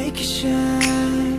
make it shine.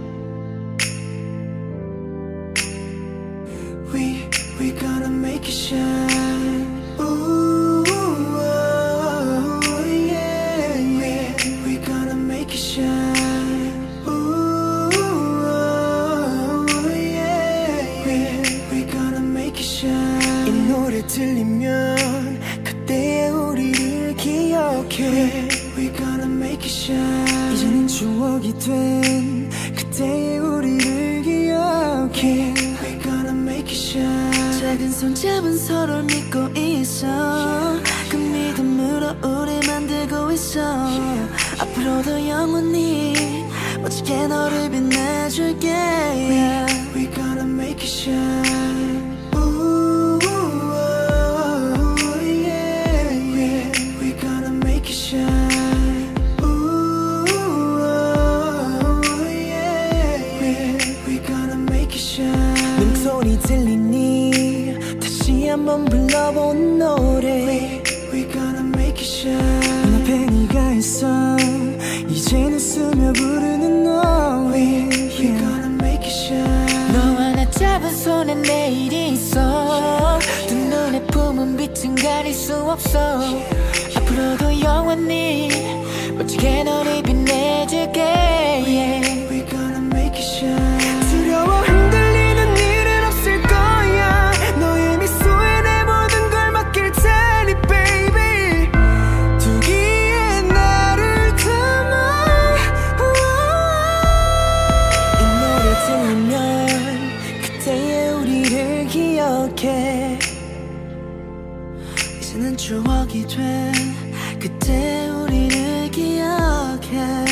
We gonna make it shine. Ooh, oh, yeah, yeah. We gonna make it shine. Ooh, oh, yeah, yeah. We gonna make it shine. 이 노래 들리면 그때의 우리를 기억해. We gonna make it shine. 이제는 추억이 된 그때의 우리를 기억해. We gonna make it shine. 작은 손잡은 서로를 믿고 있어. 그 믿음으로 우리 만들고 있어. 앞으로도 영원히 멋지게 너를 빛내줄게. We gonna make it shine. Ooh, oh, yeah, yeah. We gonna make it shine. Ooh, oh, yeah, yeah. We gonna make it shine. 목소리 들리니 다시 한번 불러본 노래. We gonna make it shine. 눈앞에 네가 있어. 이제는 스며 부르는 노래. We gonna make it shine. 너와 나 잡은 손에 내일이 있어. 두 눈에 품은 빛은 가릴 수 없어. 앞으로도 영원히 멋지게 너를 빛내줄게. We gonna make it shine. 두려워 흔들리는 일은 없을 거야. 너의 미소에 내 모든 걸 맡길 테니 baby. 두 귀에 나를 담아. 이 노래 들리면 그때의 우리를 기억해. 이제는 추억이 된 그때 우리를 기억해.